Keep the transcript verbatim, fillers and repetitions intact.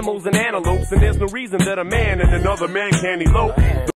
animals and antelopes, and there's no reason that a man and another man can't elope.